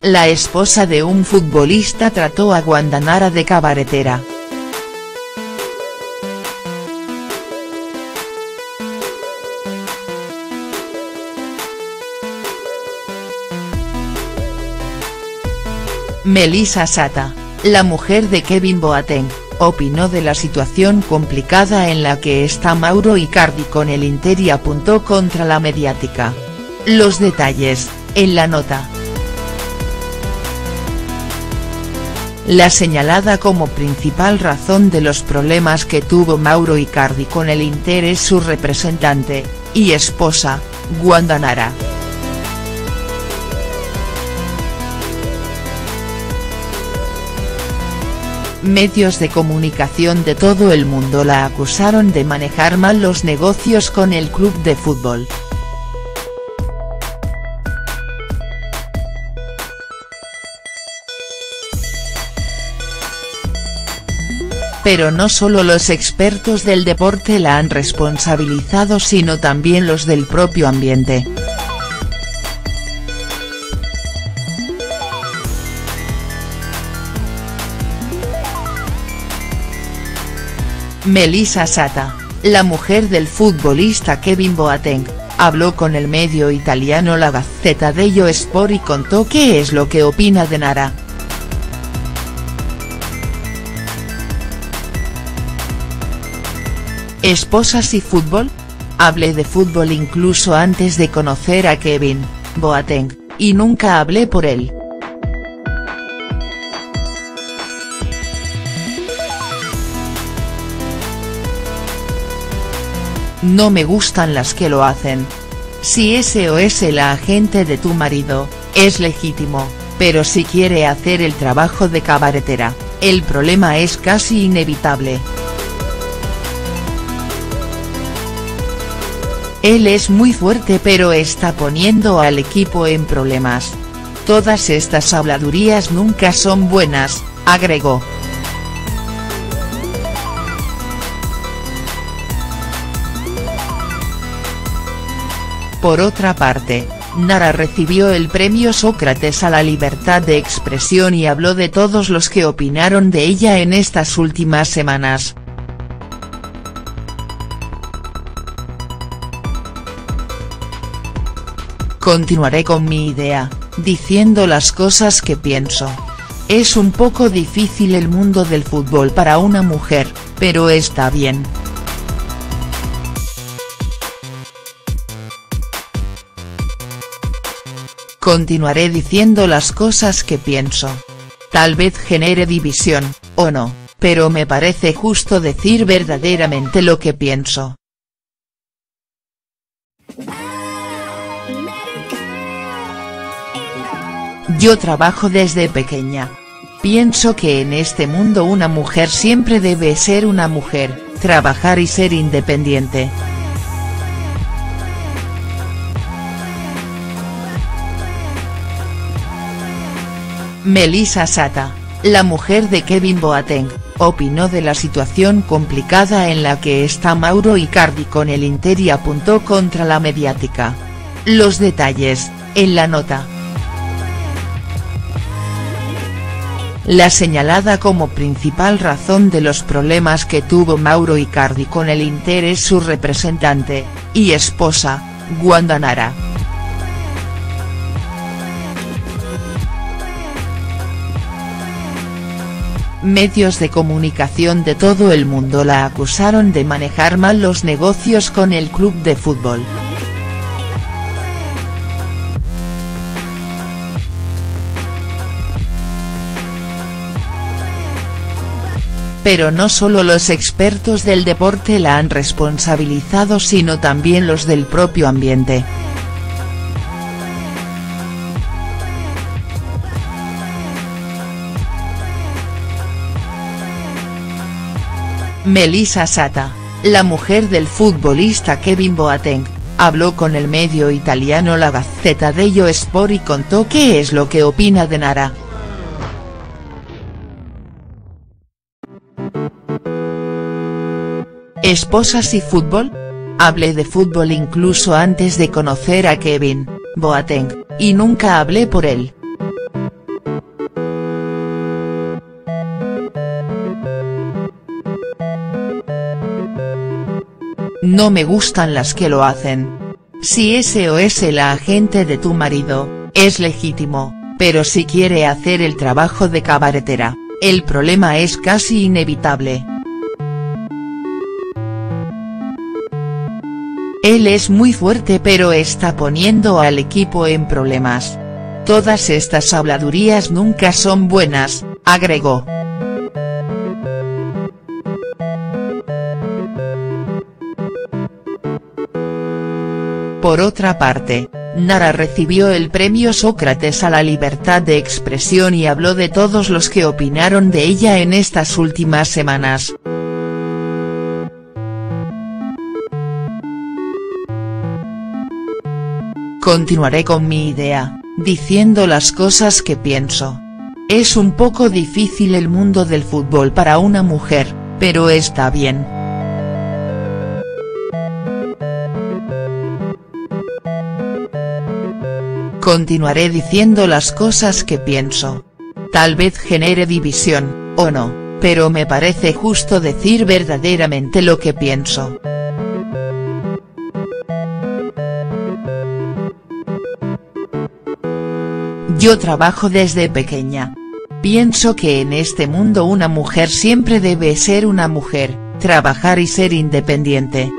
La esposa de un futbolista trató a Guandanara de cabaretera. Melissa Sata, la mujer de Kevin Boateng, opinó de la situación complicada en la que está Mauro Icardi con el Inter y apuntó contra la mediática. Los detalles, en la nota. La señalada como principal razón de los problemas que tuvo Mauro Icardi con el Inter es su representante, y esposa, Guandanara. Medios de comunicación de todo el mundo la acusaron de manejar mal los negocios con el club de fútbol. Pero no solo los expertos del deporte la han responsabilizado sino también los del propio ambiente. Melissa Sata, la mujer del futbolista Kevin Boateng, habló con el medio italiano La Gazzetta dello Sport y contó qué es lo que opina de Nara. ¿Esposas y fútbol? Hablé de fútbol incluso antes de conocer a Kevin Boateng, y nunca hablé por él. No me gustan las que lo hacen. Si ese o es el agente de tu marido, es legítimo, pero si quiere hacer el trabajo de cabaretera, el problema es casi inevitable. Él es muy fuerte pero está poniendo al equipo en problemas. Todas estas habladurías nunca son buenas, agregó. Por otra parte, Nara recibió el premio Sócrates a la libertad de expresión y habló de todos los que opinaron de ella en estas últimas semanas. Continuaré con mi idea, diciendo las cosas que pienso. Es un poco difícil el mundo del fútbol para una mujer, pero está bien. Continuaré diciendo las cosas que pienso. Tal vez genere división, o no, pero me parece justo decir verdaderamente lo que pienso. Yo trabajo desde pequeña. Pienso que en este mundo una mujer siempre debe ser una mujer, trabajar y ser independiente. Melissa Sata, la mujer de Kevin Boateng, opinó de la situación complicada en la que está Mauro Icardi con el Inter y apuntó contra la mediática. Los detalles, en la nota. La señalada como principal razón de los problemas que tuvo Mauro Icardi con el Inter es su representante, y esposa, Guandanara. Medios de comunicación de todo el mundo la acusaron de manejar mal los negocios con el club de fútbol. Pero no solo los expertos del deporte la han responsabilizado sino también los del propio ambiente. Melissa Sata, la mujer del futbolista Kevin Boateng, habló con el medio italiano La Gazzetta dello Sport y contó qué es lo que opina de Nara. ¿Esposas y fútbol? Hablé de fútbol incluso antes de conocer a Kevin Boateng, y nunca hablé por él. No me gustan las que lo hacen. Si ese o es el agente de tu marido, es legítimo, pero si quiere hacer el trabajo de cabaretera, el problema es casi inevitable. Él es muy fuerte pero está poniendo al equipo en problemas. Todas estas habladurías nunca son buenas, agregó. Por otra parte, Nara recibió el premio Sócrates a la libertad de expresión y habló de todos los que opinaron de ella en estas últimas semanas. Continuaré con mi idea, diciendo las cosas que pienso. Es un poco difícil el mundo del fútbol para una mujer, pero está bien. Continuaré diciendo las cosas que pienso. Tal vez genere división, o no, pero me parece justo decir verdaderamente lo que pienso. Yo trabajo desde pequeña. Pienso que en este mundo una mujer siempre debe ser una mujer, trabajar y ser independiente.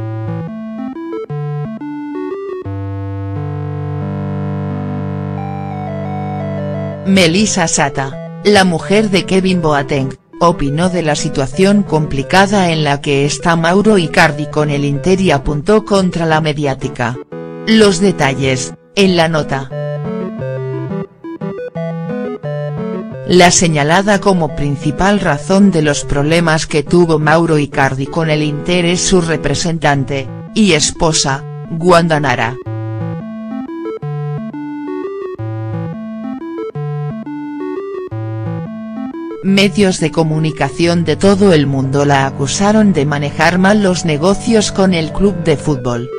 Melissa Sata, la mujer de Kevin Boateng, opinó de la situación complicada en la que está Mauro Icardi con el Inter y apuntó contra la mediática. Los detalles, en la nota. La señalada como principal razón de los problemas que tuvo Mauro Icardi con el Inter es su representante, y esposa, Wanda Nara. Medios de comunicación de todo el mundo la acusaron de manejar mal los negocios con el club de fútbol.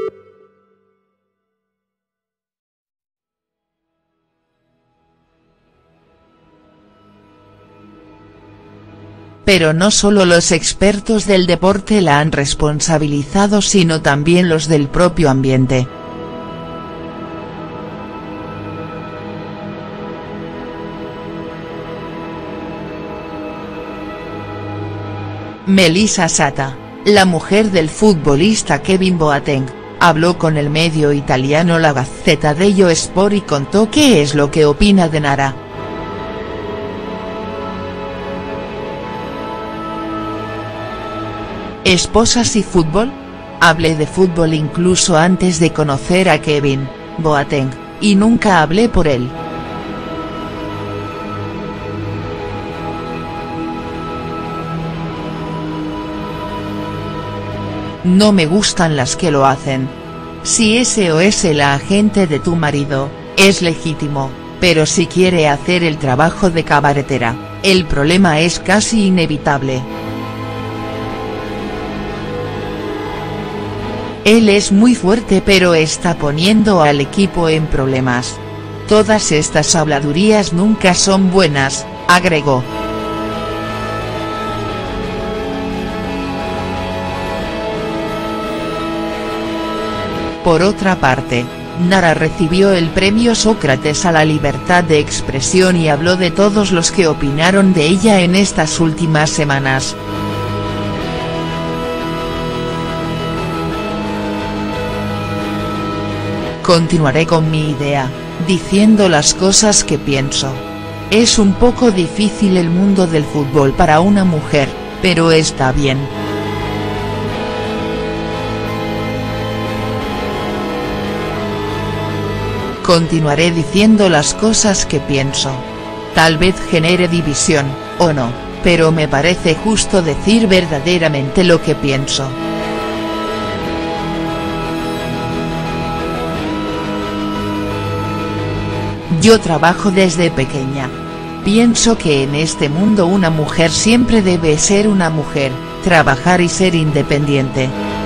Pero no solo los expertos del deporte la han responsabilizado sino también los del propio ambiente. Melissa Sata, la mujer del futbolista Kevin Boateng, habló con el medio italiano La Gazzetta dello Sport y contó qué es lo que opina de Nara. ¿Esposas y fútbol? Hablé de fútbol incluso antes de conocer a Kevin Boateng, y nunca hablé por él. No me gustan las que lo hacen. Si ese o es el agente de tu marido, es legítimo, pero si quiere hacer el trabajo de cabaretera, el problema es casi inevitable. Él es muy fuerte pero está poniendo al equipo en problemas. Todas estas habladurías nunca son buenas, agregó. Por otra parte, Nara recibió el premio Sócrates a la libertad de expresión y habló de todos los que opinaron de ella en estas últimas semanas. Continuaré con mi idea, diciendo las cosas que pienso. Es un poco difícil el mundo del fútbol para una mujer, pero está bien. Continuaré diciendo las cosas que pienso. Tal vez genere división, o no, pero me parece justo decir verdaderamente lo que pienso. Yo trabajo desde pequeña. Pienso que en este mundo una mujer siempre debe ser una mujer, trabajar y ser independiente.